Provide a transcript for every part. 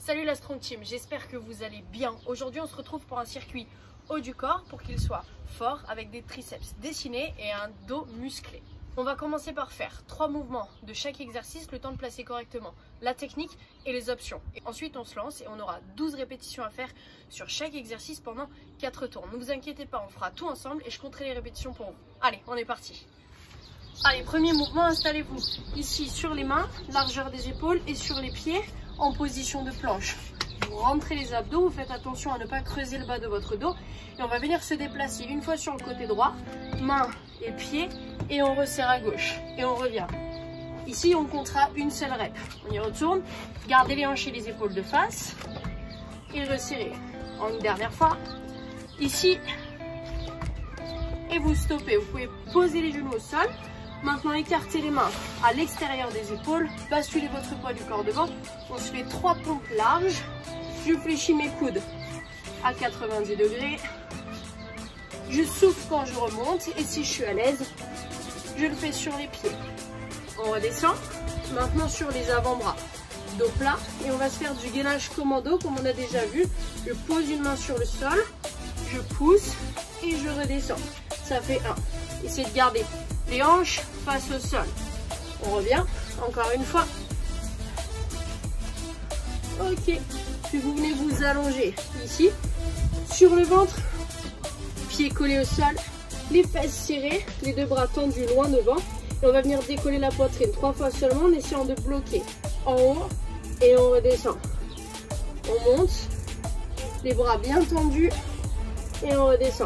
Salut la Strong Team, j'espère que vous allez bien. Aujourd'hui on se retrouve pour un circuit haut du corps pour qu'il soit fort avec des triceps dessinés et un dos musclé. On va commencer par faire 3 mouvements de chaque exercice, le temps de placer correctement la technique et les options. Et ensuite on se lance et on aura 12 répétitions à faire sur chaque exercice pendant 4 tours. Ne vous inquiétez pas, on fera tout ensemble et je compterai les répétitions pour vous. Allez, on est parti. Allez, premier mouvement, installez-vous ici sur les mains, largeur des épaules et sur les pieds en position de planche. Vous rentrez les abdos, vous faites attention à ne pas creuser le bas de votre dos et on va venir se déplacer une fois sur le côté droit, mains et pieds et on resserre à gauche et on revient. Ici on comptera une seule rep. On y retourne, gardez les hanches et les épaules de face et resserrez. En une dernière fois, ici et vous stoppez. Vous pouvez poser les genoux au sol. Maintenant, écartez les mains à l'extérieur des épaules, basculez votre poids du corps devant. On se fait 3 pompes larges. Je fléchis mes coudes à 90 degrés. Je souffle quand je remonte et si je suis à l'aise, je le fais sur les pieds. On redescend. Maintenant sur les avant-bras. Dos plat et on va se faire du gainage commando comme on a déjà vu. Je pose une main sur le sol, je pousse et je redescends. Ça fait 1. Essayez de garder les hanches face au sol. On revient, encore une fois. Ok, puis vous venez vous allonger ici, sur le ventre, pieds collés au sol, les fesses serrées, les 2 bras tendus loin devant. Et on va venir décoller la poitrine 3 fois seulement en essayant de bloquer en haut et on redescend. On monte, les bras bien tendus et on redescend.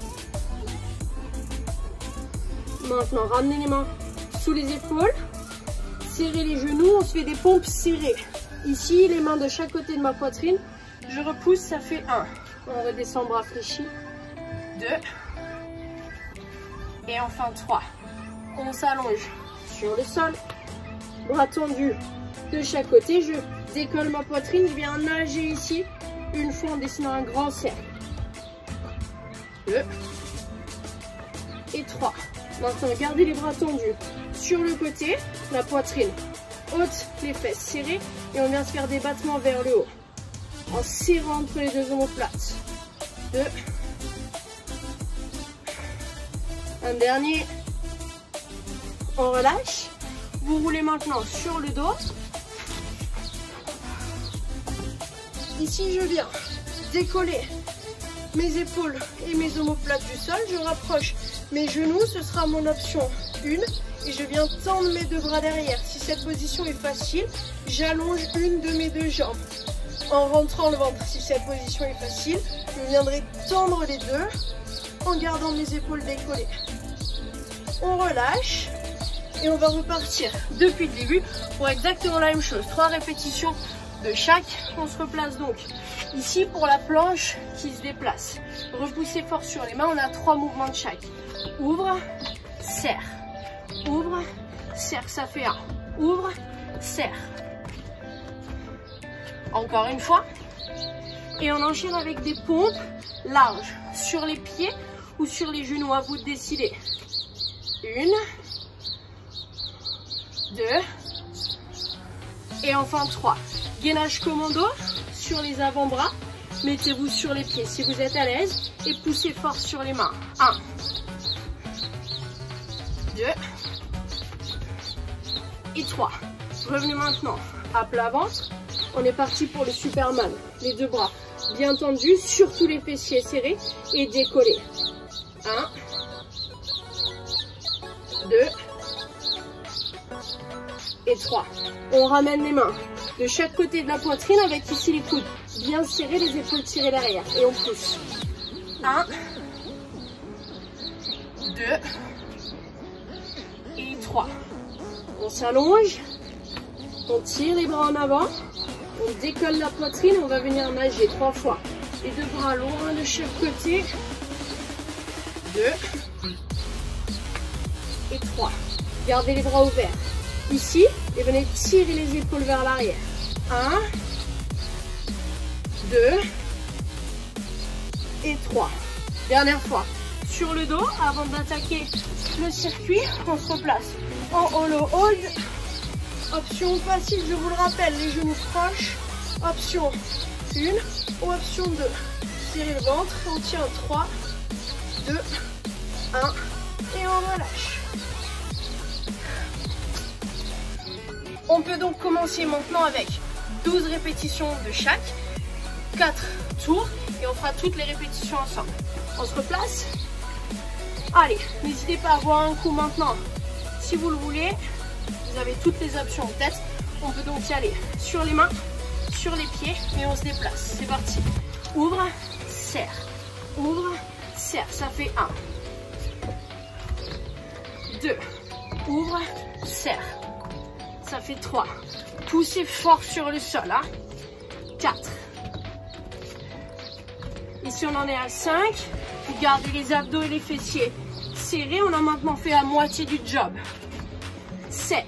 Maintenant, ramenez les mains sous les épaules, serrez les genoux, on se fait des pompes serrées. Ici, les mains de chaque côté de ma poitrine, je repousse, ça fait 1. On redescend, bras fléchis, 2, et enfin 3. On s'allonge sur le sol, bras tendus de chaque côté, je décolle ma poitrine, je viens nager ici, une fois en dessinant un grand cercle. 2 et 3. Maintenant, gardez les bras tendus sur le côté, la poitrine haute, les fesses serrées et on vient se faire des battements vers le haut en serrant entre les 2 omoplates. 2. Un dernier. On relâche. Vous roulez maintenant sur le dos. Ici, je viens décoller mes épaules et mes omoplates du sol. Je rapproche mes genoux, ce sera mon option 1 et je viens tendre mes 2 bras derrière. Si cette position est facile, j'allonge une de mes 2 jambes en rentrant le ventre. Si cette position est facile, je viendrai tendre les 2 en gardant mes épaules décollées. On relâche et on va repartir depuis le début pour exactement la même chose. 3 répétitions de chaque. On se replace donc ici pour la planche qui se déplace. Repoussez fort sur les mains, on a 3 mouvements de chaque. Ouvre, serre. Ouvre, serre, ça fait 1. Ouvre, serre. Encore une fois. Et on enchaîne avec des pompes larges sur les pieds ou sur les genoux, à vous de décider. 1, 2 et enfin 3. Gainage commando sur les avant-bras. Mettez-vous sur les pieds si vous êtes à l'aise et poussez fort sur les mains. 1, 2 et 3. Revenez maintenant à plat ventre. On est parti pour le Superman. Les 2 bras bien tendus, surtout les fessiers serrés et décollés. 1, 2 et 3. On ramène les mains de chaque côté de la poitrine avec ici les coudes bien serrés, les épaules tirées derrière et on pousse. 1, 2 et 3. On s'allonge, on tire les bras en avant, on décolle la poitrine, on va venir nager 3 fois. Les 2 bras loin de chaque côté. 2 et 3. Gardez les bras ouverts. Ici, et venez tirer les épaules vers l'arrière. 1, 2 et 3. Dernière fois. Sur le dos, avant d'attaquer le circuit, on se replace en hollow hold. Option facile, je vous le rappelle, les genoux proches, Option 1 ou option 2. Serrez le ventre, on tient 3, 2, 1 et on relâche. On peut donc commencer maintenant avec 12 répétitions de chaque, 4 tours et on fera toutes les répétitions ensemble. On se replace. Allez, n'hésitez pas à avoir un coup maintenant si vous le voulez. Vous avez toutes les options en tête. On peut donc y aller sur les mains, sur les pieds et on se déplace. C'est parti. Ouvre, serre. Ouvre, serre. Ça fait 1. 2. Ouvre, serre. Ça fait 3. Poussez fort sur le sol. Hein. 4. Ici, on en est à 5. Vous gardez les abdos et les fessiers serrés. On a maintenant fait la moitié du job. 7.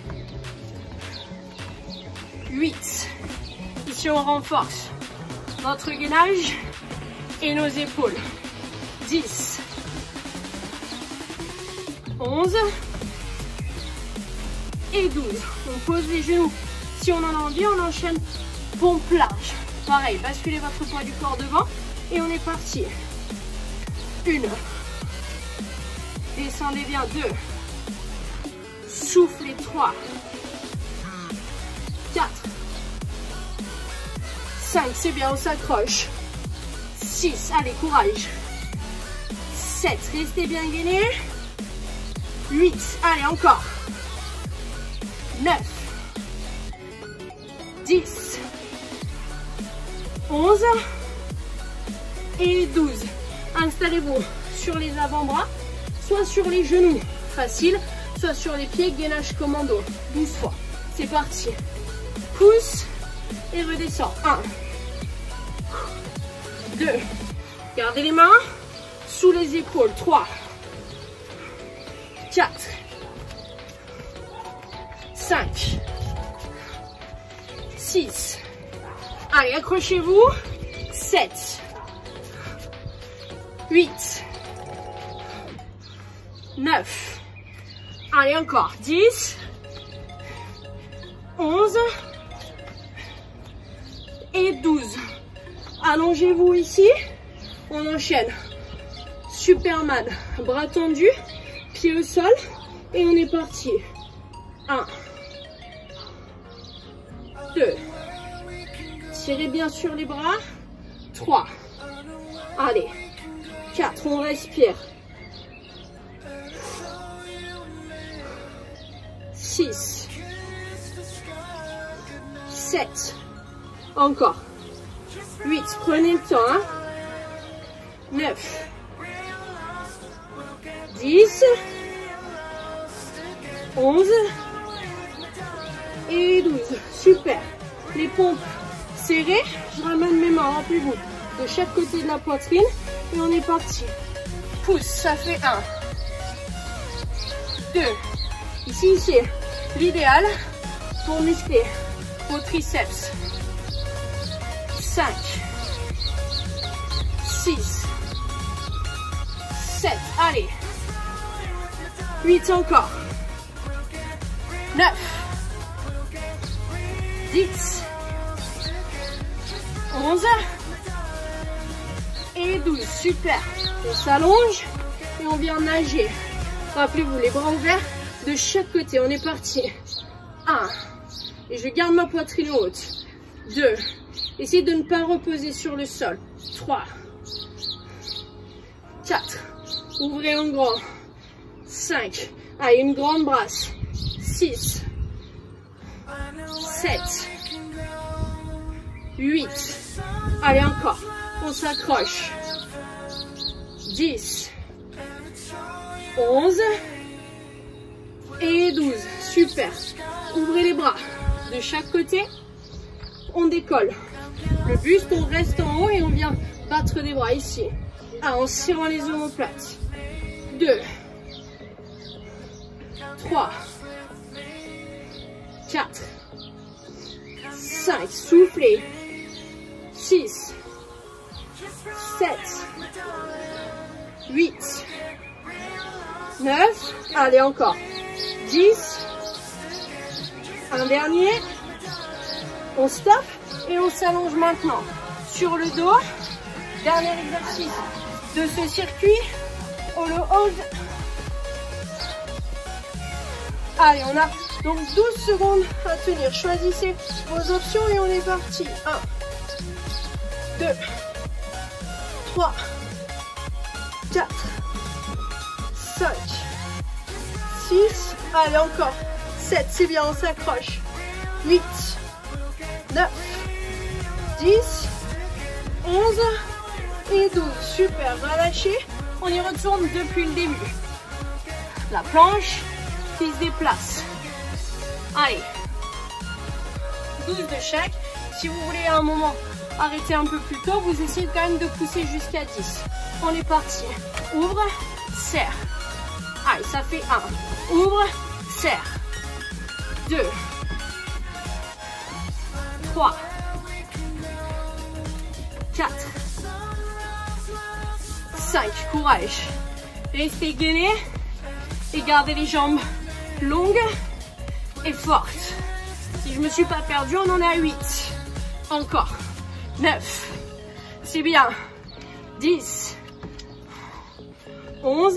8. Ici, on renforce notre gainage et nos épaules. 10. 11. Et 12. On pose les genoux. Si on en a envie, on enchaîne pompe large. Pareil, basculez votre poids du corps devant et on est parti. 1. Descendez bien. 2. Soufflez. 3. 4. 5. C'est bien, on s'accroche. 6. Allez, courage. 7. Restez bien gainés. 8. Allez, encore. 9. 10. 11. Et 12. Installez-vous sur les avant-bras, soit sur les genoux, facile, soit sur les pieds, gainage commando, 12 fois. C'est parti. Pousse et redescends. 1. 2. Gardez les mains sous les épaules. 3. 4. 5. 6. Allez, accrochez-vous. 7. 8. 9. Allez, encore. 10. 11. Et 12. Allongez-vous ici. On enchaîne. Superman. Bras tendus. Pieds au sol. Et on est parti. 1. 2. Tirez bien sur les bras. 3. Allez. 4. On respire. 6. 7. Encore. 8. Prenez le temps. Hein. 9. 10. 11. Et 12. Super. Les pompes serrées. Je ramène mes mains, rappelez-vous, de chaque côté de la poitrine. Et on est parti. Pousse, ça fait 1. 2. Ici, c'est l'idéal pour muscler vos triceps. 5. 6. 7. Allez. 8 encore. 9. 10. 11. Et 12. Super. On s'allonge et on vient nager. Rappelez-vous, les bras ouverts de chaque côté. On est parti. 1. Et je garde ma poitrine haute. 2. Essayez de ne pas reposer sur le sol. 3. 4. Ouvrez en grand. 5. Allez, une grande brasse. 6. 7. 8. Allez, encore. On s'accroche. 10. 11. Et 12. Super. Ouvrez les bras de chaque côté. On décolle. Le buste, on reste en haut et on vient battre des bras ici. 1. En serrant les omoplates. 2. 3. 4. 5. Soufflez. 6. 7. 8. 9. Allez, encore. 10. Un dernier. On stoppe et on s'allonge maintenant sur le dos. Dernier exercice de ce circuit. Hollow hold. Allez, on a donc 12 secondes à tenir. Choisissez vos options et on est parti. 1, 2, 3, 4, 5, 6. Allez, encore. 7, c'est bien, on s'accroche. 8, 9, 10, 11 et 12. Super, relâchez. On y retourne depuis le début. La planche qui se déplace. Allez. 12 de chaque. Si vous voulez à un moment arrêter un peu plus tôt, vous essayez quand même de pousser jusqu'à 10. On est parti. Ouvre, serre. Allez, ça fait 1. Ouvre, serre. 2. 3. 4. 5. Courage. Restez gainé et gardez les jambes longues et fortes. Si je ne me suis pas perdue, on en est à 8. Encore. 9. C'est bien. 10. 11.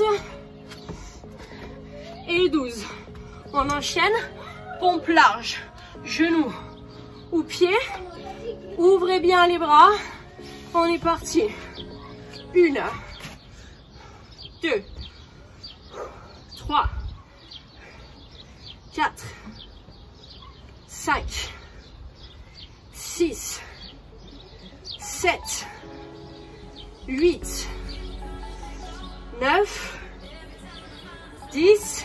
Et 12. On enchaîne. Pompe large. Genoux ou pieds. Ouvrez bien les bras. On est parti. 1, 2, 3, 4, 5, 6, 7, 8, 9, 10.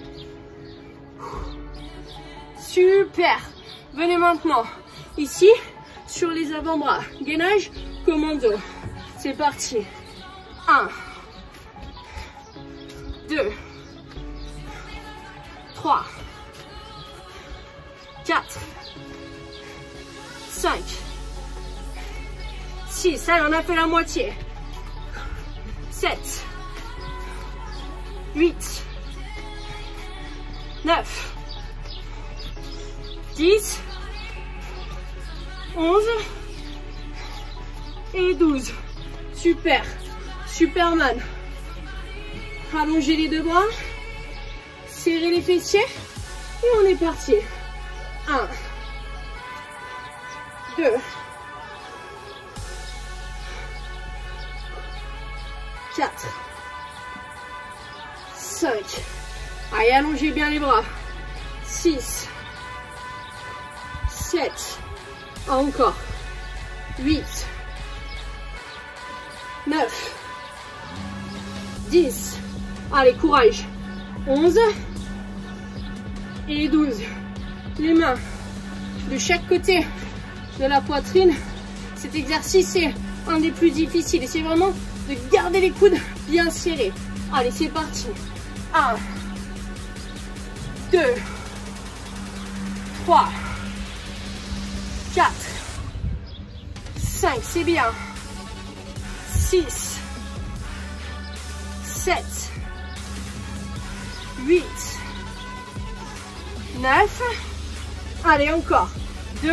Super. Venez maintenant ici sur les avant-bras. Gainage commando. C'est parti. 1, 2, 3, 4, 5, 6. Allez, on a fait la moitié. 7, 8, 9, 10, 11 et 12. Super. Superman. Allongez les deux bras. Serrez les fessiers. Et on est parti. 1, 2, 4, 5. Allez, allongez bien les bras. 6, 7. Encore. 8, 9, 10. Allez, courage. 11 et 12. Les mains de chaque côté de la poitrine. Cet exercice est un des plus difficiles. C'est vraiment de garder les coudes bien serrés. Allez, c'est parti. 1, 2, 3, 4, 5, c'est bien. 6, 7, 8, 9. Allez, encore. 2.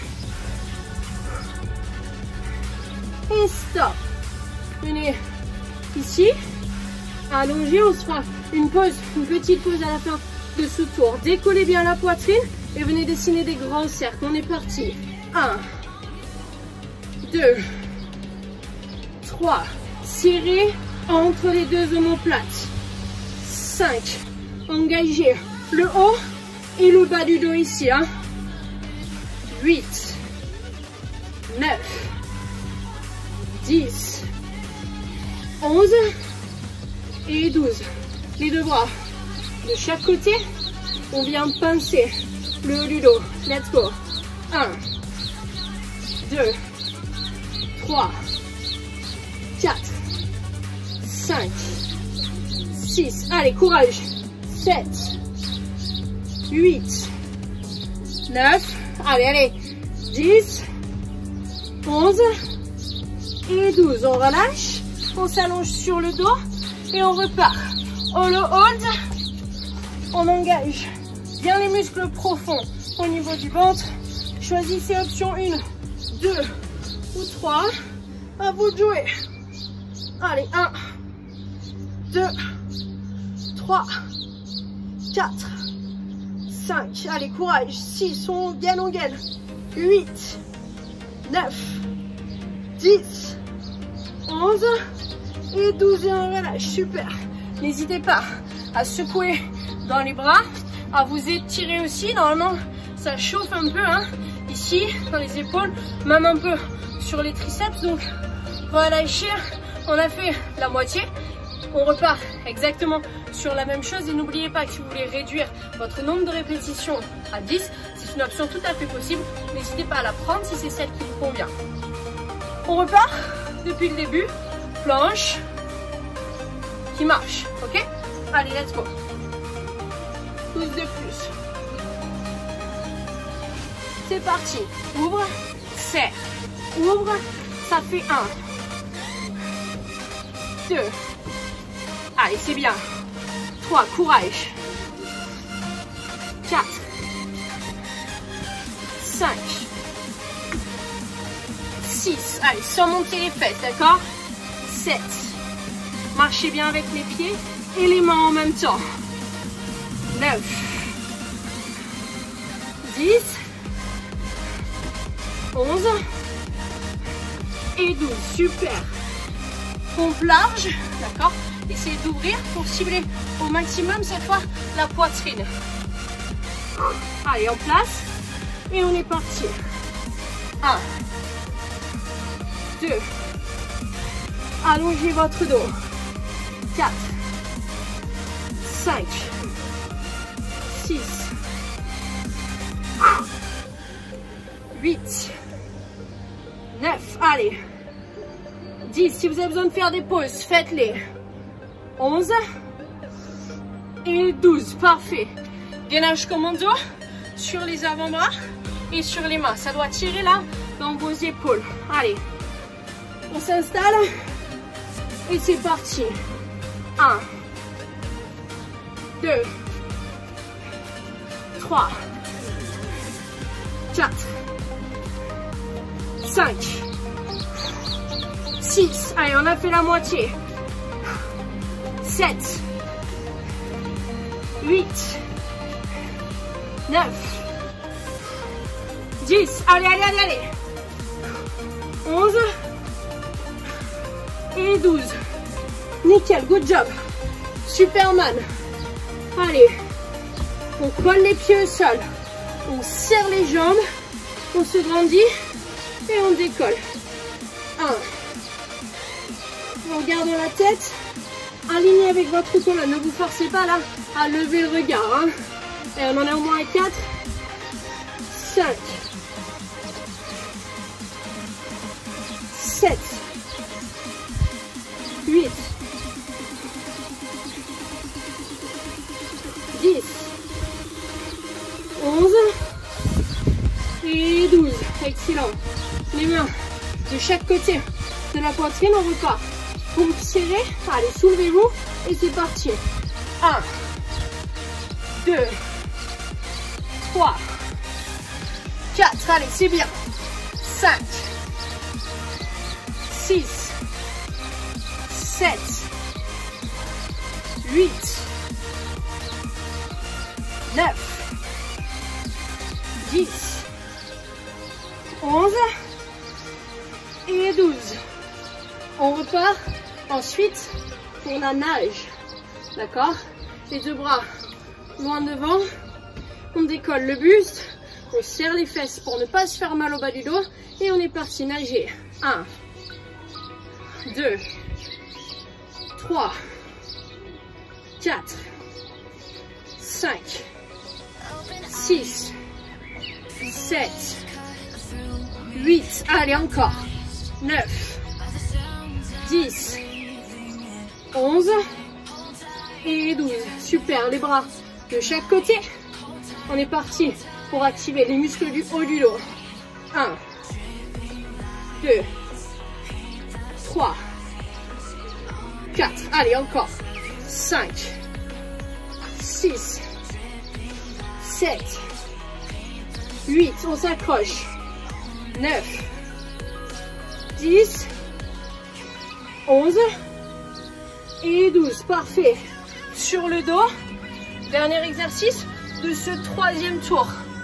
Et stop. Venez ici. Allongez, on se fera une pause, une petite pause à la fin de ce tour. Décollez bien la poitrine et venez dessiner des grands cercles. On est parti. 1, 2, 3. Serrez entre les deux omoplates. 5. Engagez le haut et le bas du dos ici. 8, 9, 10, 11 et 12. Les deux bras de chaque côté. On vient pincer le haut du dos. Let's go. 1, 2, 3, 4, 5, 6. Allez, courage. 7, 8, 9. Allez, allez. 10, 11 et 12. On relâche. On s'allonge sur le dos et on repart. Hollow hold. On engage bien les muscles profonds au niveau du ventre. Choisissez option 1, 2 ou 3. À vous de jouer. Allez, 1, 2, 3, 4, 5. Allez, courage. 6, on gagne, 8, 9, 10, 11 et 12 et on relâche. Super. N'hésitez pas à secouer dans les bras, à vous étirer aussi. Normalement, ça chauffe un peu, hein, ici, dans les épaules, même un peu sur les triceps. Donc, relâchez. On a fait la moitié. On repart exactement sur la même chose. Et n'oubliez pas que si vous voulez réduire votre nombre de répétitions à 10, c'est une option tout à fait possible. N'hésitez pas à la prendre si c'est celle qui vous convient. On repart depuis le début. Planche qui marche, ok? Allez, let's go. 12 de plus. C'est parti. Ouvre, serre. Ouvre, ça fait 1. 2. Allez, c'est bien. 3, courage. 4. 5. 6. Allez, surmontez les fesses, d'accord? 7. Marchez bien avec les pieds et les mains en même temps. 9. 10. 11. Et 12. Super. Pompe large, d'accord? Essayez d'ouvrir pour cibler au maximum cette fois la poitrine. Allez, en place. Et on est parti. 1. 2. Allongez votre dos. 4. 5. 6. 8. 9. Allez. 10. Si vous avez besoin de faire des pauses, faites-les. 11. Et 12. Parfait. Gainage commando sur les avant-bras et sur les mains. Ça doit tirer là dans vos épaules. Allez. On s'installe. Et c'est parti. 1. 2. 3. 4. 5. 6. Allez, on a fait la moitié. 7. 8. 9. 10. Allez, allez, allez, allez. 11. Et 12. Nickel, good job. Superman. Allez. On colle les pieds au sol. On serre les jambes. On se grandit. Et on décolle. 1. On regarde la tête. Aligné avec votre colonne. Ne vous forcez pas là à lever le regard. Hein. Et on en a au moins 4. 5. 7. 8. 10. 11. Et 12. Excellent. Les mains de chaque côté de la poitrine, on repart. Pompe serrée. Allez, soulevez-vous. Et c'est parti. 1. 2. 3. 4. Allez, c'est bien. 5. 6. 7. 8. 9. 10. 11. Et 12. On repart ensuite pour la nage. D'accord? Les deux bras loin devant. On décolle le buste. On serre les fesses pour ne pas se faire mal au bas du dos. Et on est parti nager. 1. 2. 3. 4. 5. 6. 7. 8. Allez, encore. 9. 10. 11. Et 12. Super, les bras de chaque côté. On est parti pour activer les muscles du haut du dos. 1. 2. 3. 4. Allez, encore. 5. 6. 7. 8, on s'accroche. 9, 10, 11 et 12. Parfait. Sur le dos, dernier exercice de ce troisième tour.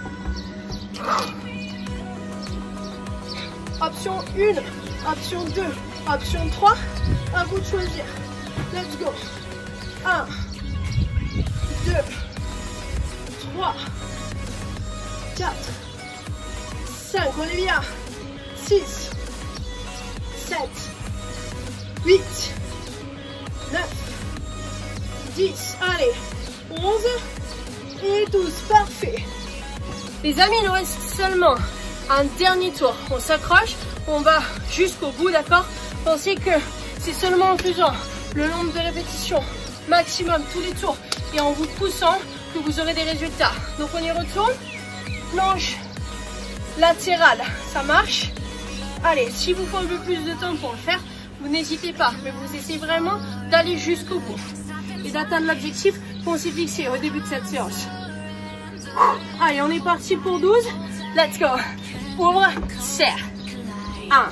Option 1, option 2, option 3, à vous de choisir. Let's go. 1, 2, 3, 4, 5, on est bien. 6, 7, 8, 9, 10, allez, 11 et 12, parfait. Les amis, il nous reste seulement un dernier tour. On s'accroche, on va jusqu'au bout, d'accord? Pensez que c'est seulement en faisant le nombre de répétitions maximum tous les tours et en vous poussant que vous aurez des résultats. Donc on y retourne, planche latérale, ça marche. Allez, si vous faut un peu plus de temps pour le faire, vous n'hésitez pas, mais vous essayez vraiment d'aller jusqu'au bout et d'atteindre l'objectif qu'on s'est fixé au début de cette séance. Allez, on est parti pour 12. Let's go. Ouvre, serre. 1,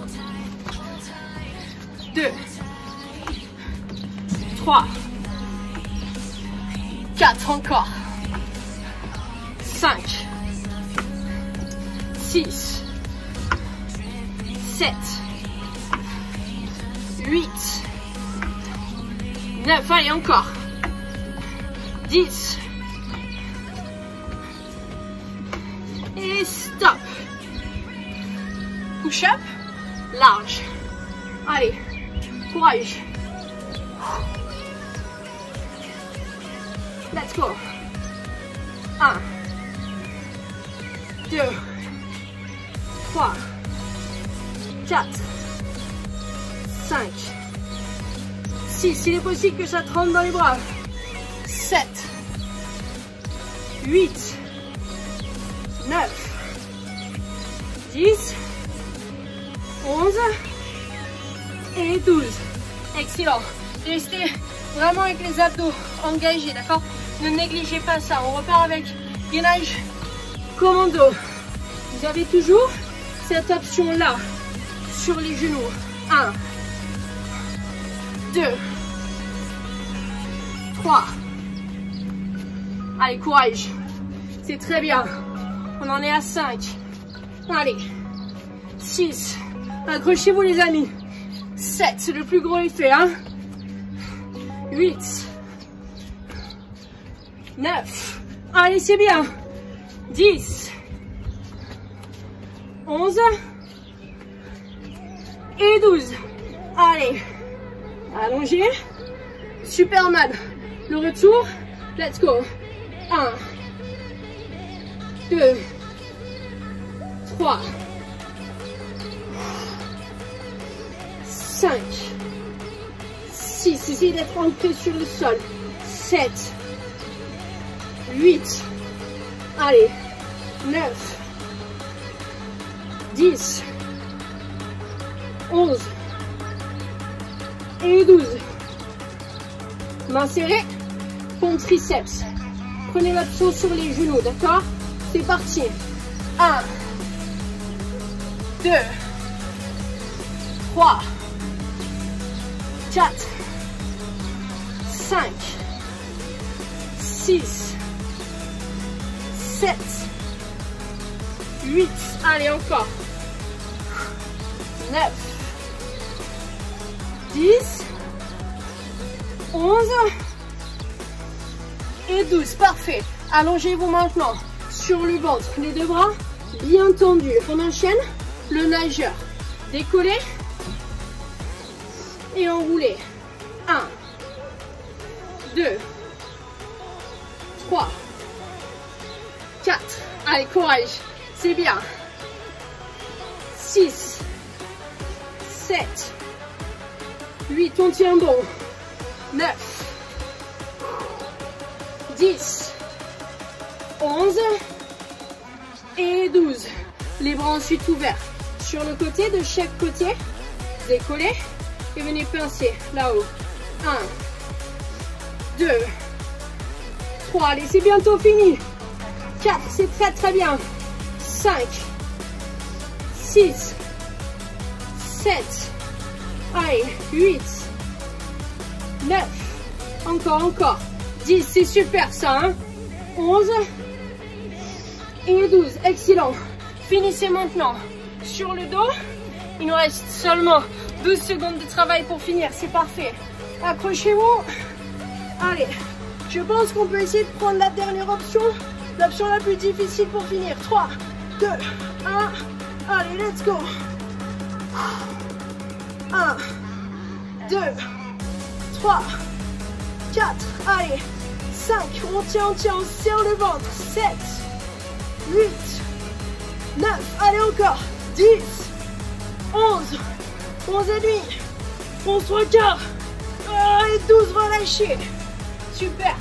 2, 3, 4, encore. 5, 6, 7, 8, 9, allez, encore. 10. Et stop. Push up, large. Allez, courage. Let's go. 1, 2, 3, 4, 5, 6. Il est possible que ça te rentre dans les bras. 7, 8, 9, 10, 11 et 12. Excellent. Restez vraiment avec les abdos engagés, d'accord? Ne négligez pas ça. On repart avec gainage commando. Vous avez toujours cette option-là sur les genoux. 1, 2, 3. Allez, courage. C'est très bien. On en est à 5. Allez. 6. Accrochez-vous les amis. 7, c'est le plus gros effet. Hein? 8. 9. Allez, c'est bien. 10. 11. Et 12. Allez. Allongez. Superman. Le retour. Let's go. 1. 2. 3. 5. 6. Essayez d'être ancré sur le sol. 7. 8. Allez. 9. 10. 11. Et 12. Main serrée. Pompe triceps. Prenez l'option sur les genoux, d'accord? C'est parti. 1. 2. 3. 4. 5. 6. 7. 8. Allez, encore. 9. 10. 11. Et 12. Parfait. Allongez-vous maintenant sur le ventre. Les deux bras bien tendus. On enchaîne le nageur. Décoller et enrouler. 1, 2, 3, 4. Allez, courage. C'est bien. 6, 7, 8. On tient bon. 9, 10, 11 et 12. Les bras ensuite ouverts sur le côté, de chaque côté. Décollez et venez pincer là-haut. 1, 2, 3. Allez, c'est bientôt fini. 4, c'est très très bien. 5, 6, 7, allez, 8, 9, encore, 10, c'est super ça, hein. 11 et 12, excellent. Finissez maintenant sur le dos. Il nous reste seulement 12 secondes de travail pour finir, c'est parfait. Accrochez-vous. Allez, je pense qu'on peut essayer de prendre la dernière option, l'option la plus difficile pour finir. 3, 2, 1, allez, let's go. 1, 2, 3, 4, allez, 5, on tient, on serre le ventre, 7, 8, 9, allez encore, 10, 11, 11 et demi, 11 3 quarts, et 12, relâchez, super,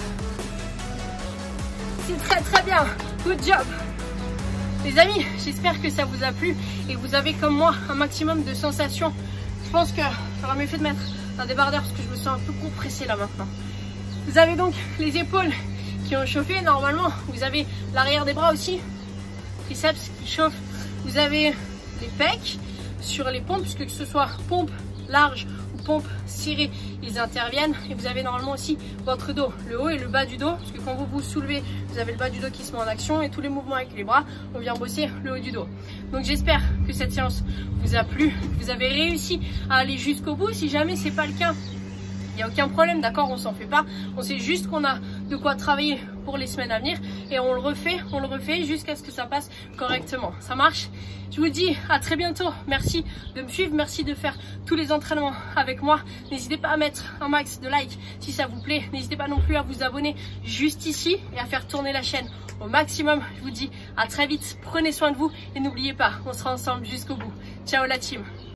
c'est très bien, good job. Les amis, j'espère que ça vous a plu et vous avez comme moi un maximum de sensations. Je pense que j'aurais mieux fait de mettre un débardeur parce que je me sens un peu compressée là maintenant. Vous avez donc les épaules qui ont chauffé normalement, vous avez l'arrière des bras aussi, triceps qui chauffent, vous avez les pecs sur les pompes, puisque que ce soit pompe large ou pompe serrée, ils interviennent, et vous avez normalement aussi votre dos, le haut et le bas du dos, parce que quand vous vous soulevez, vous avez le bas du dos qui se met en action et tous les mouvements avec les bras, on vient bosser le haut du dos. Donc j'espère que cette séance vous a plu, que vous avez réussi à aller jusqu'au bout. Si jamais c'est pas le cas, il n'y a aucun problème, d'accord, on s'en fait pas. On sait juste qu'on a de quoi travailler pour les semaines à venir et on le refait jusqu'à ce que ça passe correctement. Ça marche? Je vous dis à très bientôt. Merci de me suivre, merci de faire tous les entraînements avec moi. N'hésitez pas à mettre un max de likes si ça vous plaît. N'hésitez pas non plus à vous abonner juste ici et à faire tourner la chaîne au maximum. Je vous dis à très vite, prenez soin de vous et n'oubliez pas, on sera ensemble jusqu'au bout. Ciao la team!